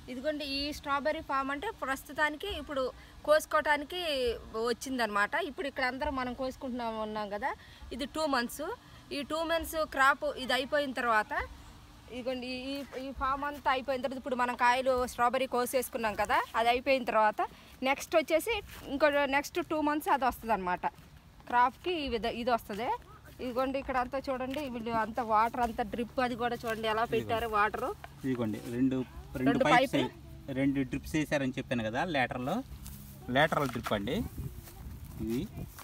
ఇదిగోండి ఈ strawberry farm అంటే ప్రస్తుతానికి ఇప్పుడు కోసుకోవటానికి వచ్చిందనమాట. ఇప్పుడు ఇక్కడ అందరం మనం ఉన్నాం కదా, ఇది 2 months. ఈ 2 months క్రాప్ ఇది అయిపోయిన తర్వాత ఇదిగోండి ఈ ఫామ్ అంతా అయిపోయిన తర్వాత ఇప్పుడు మనం కాయలు స్ట్రాబెర్రీ కోసేసుకున్నాం కదా, అది అయిపోయిన తర్వాత నెక్స్ట్ వచ్చేసి ఇంకో నెక్స్ట్ 2 months అది వస్తుంది అనమాట. క్రాప్కి ఇది వస్తుంది. ఇదిగోండి ఇక్కడ అంతా చూడండి, వీళ్ళు అంతా వాటర్ అంతా డ్రిప్ అది కూడా చూడండి ఎలా పెట్టారు వాటరు. ఇదిగోండి రెండు పైప్స్ 2 డ్రిప్స్ వేసారని చెప్పాను కదా, లేటరల్ డ్రిప్ అండి ఇది.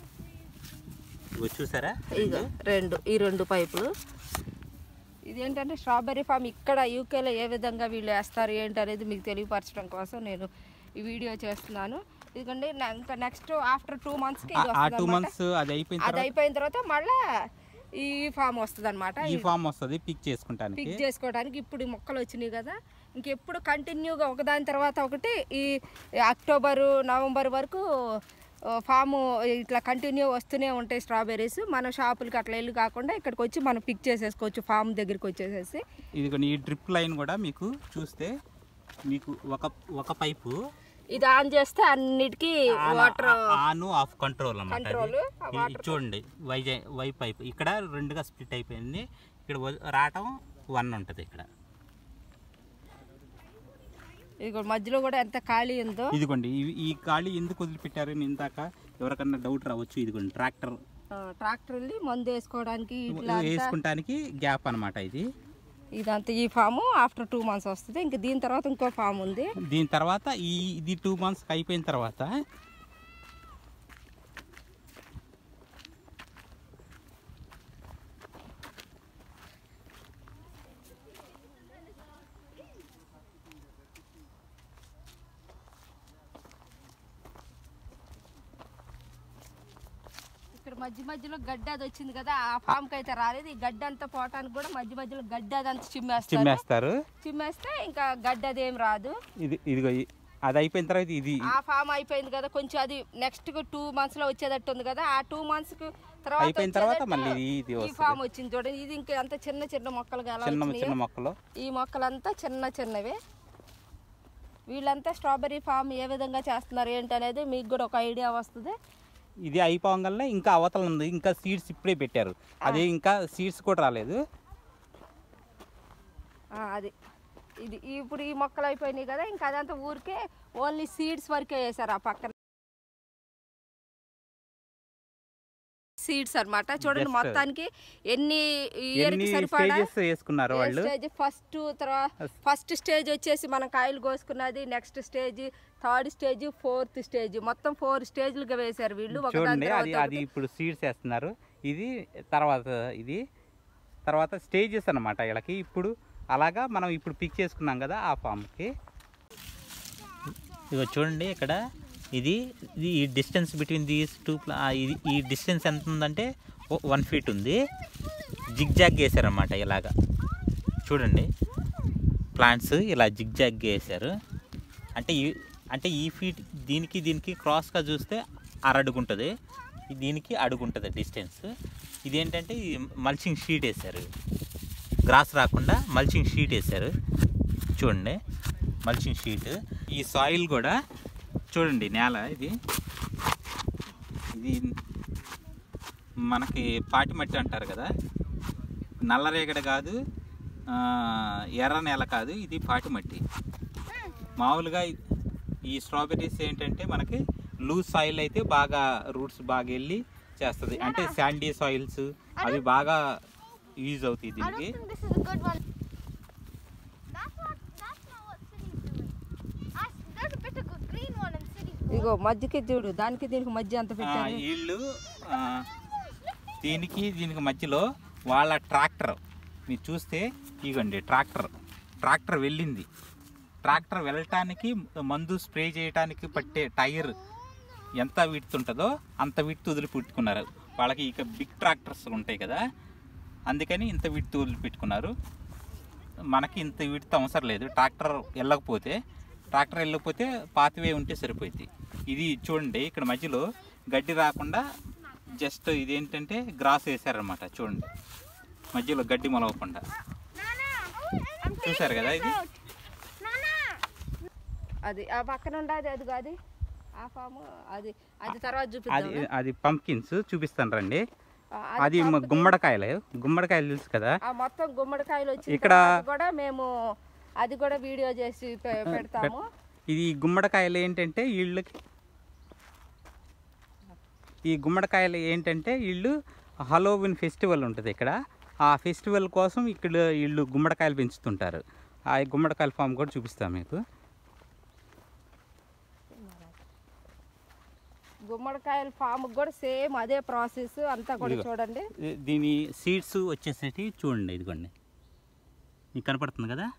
చూసారా ఈ 2 పైపులు. ఇదేంటంటే స్ట్రాబెర్రీ ఫామ్ ఇక్కడ యూకేలో ఏ విధంగా వీళ్ళు వేస్తారు ఏంటి అనేది మీకు తెలియపరచడం కోసం నేను ఈ వీడియో చేస్తున్నాను. ఇదిగోండి ఇంకా నెక్స్ట్ ఆఫ్టర్ 2 monthsకి అది అయిపోయిన తర్వాత మళ్ళీ ఈ ఫామ్ వస్తుంది అనమాట. ఈ ఫామ్ వస్తుంది పిక్ చేసుకోవడానికి. ఇప్పుడు మొక్కలు వచ్చినాయి కదా, ఇంకెప్పుడు కంటిన్యూగా ఒకదాని తర్వాత ఒకటి ఈ అక్టోబరు నవంబర్ వరకు ఫాము ఇట్లా కంటిన్యూ వస్తూనే ఉంటాయి స్ట్రాబెర్రీస్. మన షాపులకి అట్లా వెళ్ళి కాకుండా ఇక్కడికి వచ్చి మనం పిక్ చేసేసుకోవచ్చు ఫామ్ దగ్గరికి వచ్చేసేసి. ఇది ఈ డ్రిప్ లైన్ కూడా మీకు చూస్తే మీకు ఒక పైపు ఇది ఆన్ చేస్తే అన్నిటికీ వాటర్ ఆన్ ఆఫ్ కంట్రోల్ అన్నమాట. చూడండి వై పైప్ ఇక్కడ 2గా స్ప్లిట్ అయిపోయింది. ఇక్కడ రావటం 1 ఉంటుంది. ఇక్కడ ఇదిగో మధ్యలో కూడా ఎంత ఖాళీ ఉందో. ఇదిగోండి ఈ ఖాళీ ఎందుకు వదిలిపెట్టారు అని ఇందాక ఎవరికన్నా డౌట్ రావచ్చు. ఇదిగోండి ట్రాక్టర్ మందు వేసుకోవడానికి గ్యాప్ అనమాట. ఇదంతా ఈ ఫాము ఆఫ్టర్ 2 months వస్తుంది. ఇంకా దీని తర్వాత ఇంకో ఫామ్ ఉంది. దీని తర్వాత ఇది 2 months అయిపోయిన తర్వాత మధ్య మధ్యలో గడ్డి అది వచ్చింది కదా, ఆ ఫామ్ కి అయితే రాలేదు. ఈ గడ్డి అంతా పోవటానికి కూడా మధ్య మధ్యలో గడ్డి అదంతా చిమ్మేస్తే ఇంకా గడ్డి అదేం రాదు. ఇదిగో అది అయిపోయిన తర్వాత ఆ ఫామ్ అయిపోయింది కదా, కొంచెం అది నెక్స్ట్ 2 months లో వచ్చేటట్టు ఉంది కదా. ఆ 2 months తర్వాత మళ్ళీ ఈ ఫామ్ వచ్చింది చూడండి. ఇది ఇంకా అంత చిన్న మొక్కలుగా ఈ మొక్కలంతా చిన్నవే. వీళ్ళంతా స్ట్రాబెర్రీ ఫామ్ ఏ విధంగా చేస్తున్నారు ఏంటి అనేది మీకు కూడా ఒక ఐడియా వస్తుంది. ఇది అయిపోగానే ఇంకా అవతల ఉంది, ఇంకా సీడ్స్ ఇప్పుడే పెట్టారు. అదే ఇంకా సీడ్స్ కూడా రాలేదు. ఇది ఇప్పుడు ఈ మొక్కలు అయిపోయినాయి కదా, ఇంకా అదంతా ఊరికే ఓన్లీ సీడ్స్ వరకే వేసారు. ఆ పక్కన సీడ్స్ అన్నమాట. చూడండి మొత్తానికి ఎన్ని ఇయర్కి సరిపడా వేసుకున్నారు వాళ్ళు. ఫస్ట్ స్టేజ్ వచ్చేసి మనం కాయలు కోసుకున్నది, next stage, 3rd stage, 4th stage, మొత్తం 4 స్టేజ్లుగా వేశారు వీళ్ళు. అది ఇప్పుడు సీడ్స్ వేస్తున్నారు. ఇది తర్వాత స్టేజెస్ అన్నమాట వీళ్ళకి. ఇప్పుడు అలాగా మనం ఇప్పుడు పిక్ చేసుకున్నాం కదా ఆ ఫామ్కి. ఇదిగో చూడండి ఇక్కడ ఈ డిస్టెన్స్ బిట్వీన్ దీస్ 2 ఈ డిస్టెన్స్ ఎంత ఉందంటే 1 feet ఉంది. జిగ్జాగ్ వేసారన్నమాట. ఇలాగా చూడండి ప్లాంట్స్ ఇలా జిగ్జాగ్ వేసారు. అంటే ఈ ఫీట్ దీనికి క్రాస్గా చూస్తే 1.5 అడుగు ఉంటుంది, దీనికి అడుగు ఉంటుంది డిస్టెన్స్. ఇదేంటంటే మల్చింగ్ షీట్ వేసారు, గ్రాస్ రాకుండా మల్చింగ్ షీట్ వేసారు. చూడండి మల్చింగ్ షీట్. ఈ సాయిల్ కూడా చూడండి, నేల ఇది మనకి పాటి మట్టి అంటారు కదా, నల్లరేగడి కాదు, ఎర్ర నేల కాదు, ఇది పాటి మట్టి. మామూలుగా ఈ స్ట్రాబెర్రీస్ ఏంటంటే మనకి లూజ్ సాయిల్ అయితే బాగా రూట్స్ బాగా వెళ్ళి చేస్తుంది. అంటే శాండీ సాయిల్స్ అవి బాగా యూజ్ అవుతాయి దీనికి. ఇగో మధ్యకి చూడు, దానికి దీనికి మధ్య అంత పెట్టారు వీళ్ళు. దీనికి మధ్యలో వాళ్ళ ట్రాక్టర్ మీరు చూస్తే ఇగోండి, ట్రాక్టర్ వెళ్ళింది. ట్రాక్టర్ వెళ్ళటానికి మందు స్ప్రే చేయడానికి పట్టే టైర్ ఎంత విడ్త్ ఉంటుందో అంత విడ్త్ వదిలిపెట్టుకున్నారు. వాళ్ళకి ఇక బిగ్ ట్రాక్టర్స్ ఉంటాయి కదా, అందుకని ఇంత విడ్త్ వదిలిపెట్టుకున్నారు. మనకి ఇంత విడ్త్ అవసరం లేదు. ట్రాక్టర్ వెళ్ళకపోతే పాతివే ఉంటే సరిపోయింది. ఇది చూడండి ఇక్కడ మధ్యలో గడ్డి రాకుండా జస్ట్ ఇదేంటంటే గ్రాస్ వేసారనమాట. చూడండి మధ్యలో గడ్డి మొలవకుండా. చూసారు కదా, అది ఆ పక్కన ఉండదు, అది అది ఆ ఫామ్, అది అది తర్వాత చూపిద్దాం. అది పంప్కిన్స్ చూపిస్తాను రండి. అది గుమ్మడికాయలు తెలుసు కదా, మొత్తం గుమ్మడికాయలు వచ్చి ఇక్కడ కూడా మేము అది కూడా వీడియో చేసి పెడతాము. ఇది గుమ్మడికాయలు ఏంటంటే వీళ్ళు హలోవిన్ ఫెస్టివల్ ఉంటుంది ఇక్కడ. ఆ ఫెస్టివల్ కోసం ఇక్కడ వీళ్ళు గుమ్మడికాయలు పెంచుతుంటారు. ఆ గుమ్మడికాయల ఫామ్ కూడా చూపిస్తాం మీకు. గుమ్మడికాయల ఫామ్ కూడా సేమ్ అదే ప్రాసెస్ అంతా కూడా చూడండి. దీని సీడ్స్ వచ్చేసేటి చూడండి, ఇదిగోండి మీకు కనపడుతుంది కదా,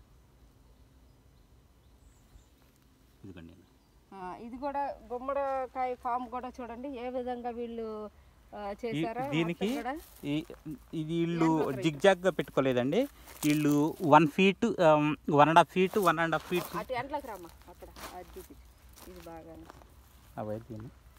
ఇదిగోండి. ఇది కూడా గుమ్మడికాయ ఫామ్ కూడా చూడండి ఏ విధంగా వీళ్ళు చేశారో. దీనికి ఇది వీళ్ళు జిగ్జాగ్ గా పెట్టుకోలేదండి, వీళ్ళు 1 feet 1.5 feet 1.5 feet అటు ఎంట్లోకి రామ్మా, అక్కడ అది చూపించు. ఇది బాగా అవైతే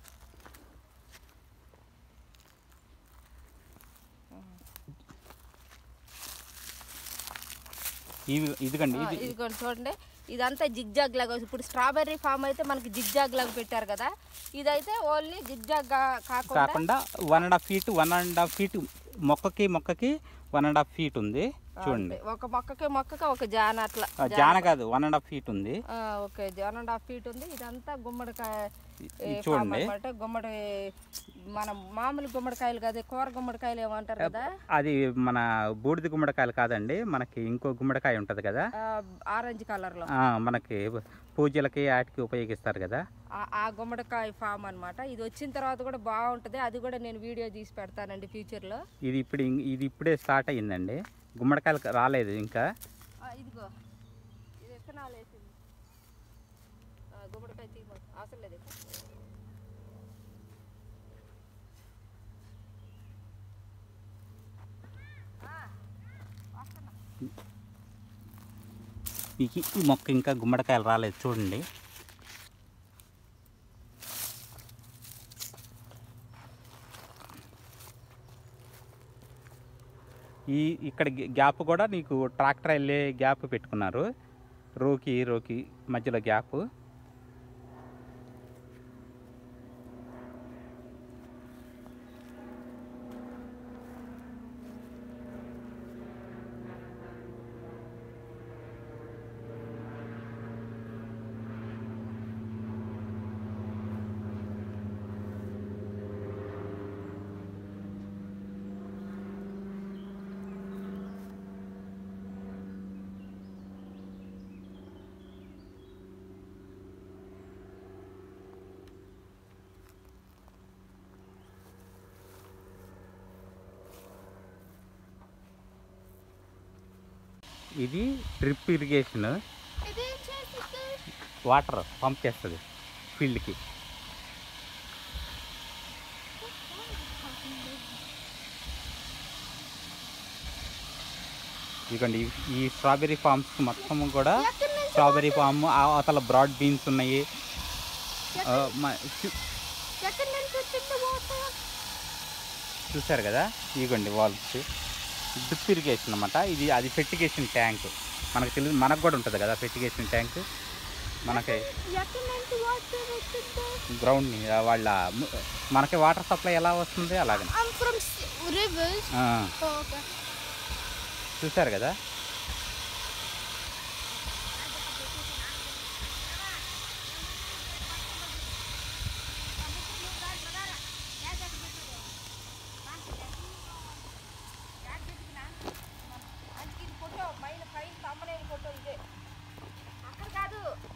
ఇదిగోండి చూడండి, ఇదంతా జిగ్జాగ్ లాగా. ఇప్పుడు స్ట్రాబెర్రీ ఫామ్ అయితే మనకి జిగ్జాగ్ లాగా పెట్టారు కదా, ఇదైతే ఓన్లీ జిగ్జాగ్ కాకుండా 1.5 feet 1.5 feet మొక్కకి 1.5 feet ఉంది చూడండి. ఒక మొక్కకి ఒక జాన, అట్లా జాన కాదు 1.5 feet ఉంది. ఓకే, 1.5 feet ఉంది. ఇదంతా గుమ్మడికాయ చూడండి, గుమ్మడి మన మామూలు గుమ్మడికాయలు కాదు, కూర గుమ్మడికాయలు ఏమంటారు కదా, అది మన బూడిద గుమ్మడికాయలు కాదండి, మనకి ఇంకో గుమ్మడికాయ ఉంటది కదా ఆరెంజ్ కలర్ లో, మనకి పూజలకి వాటికి ఉపయోగిస్తారు కదా, ఆ గుమ్మడికాయ ఫామ్ అన్నమాట. ఇది వచ్చిన తర్వాత కూడా బాగుంటది, అది కూడా నేను వీడియో తీసి పెడతానండి ఫ్యూచర్ లో. ఇది ఇప్పుడే స్టార్ట్ అయ్యిందండి, గుమ్మడికాయలు రాలేదు ఇంకా. ఇదిగో ఇది విత్తనాలు వేసింది, గుమ్మడికాయ తీయబోతు అవసరం లేదు. ఈ మొక్క ఇంకా గుమ్మడికాయలు రాలేదు చూడండి. ఇక్కడ గ్యాప్ కూడా నీకు ట్రాక్టర్ వెళ్ళే గ్యాప్ పెట్టుకున్నారు, రోకి మధ్యలో గ్యాప్. ఇది డ్రిప్ ఇరిగేషన్, వాటర్ పంప్ చేస్తుంది ఫీల్డ్కి. ఇదిగోండి ఈ స్ట్రాబెర్రీ ఫామ్స్ మొత్తం కూడా స్ట్రాబెర్రీ ఫామ్, అవతల బ్రాడ్ బీన్స్ ఉన్నాయి. చూసారు కదా, ఇదిగోండి వాల్స్ డ్రిప్ ఇరిగేషన్ అన్నమాట. అది ఫెర్టిగేషన్ ట్యాంక్, మనకు తెలుసు, మనకు కూడా ఉంటుంది కదా ఫెర్టిగేషన్ ట్యాంక్. మనకి గ్రౌండ్ మనకి వాటర్ సప్లై ఎలా వస్తుంది అలాగే చూసారు కదా. ఫోటో పైన తమ్మనే ఫోటో ఇదే.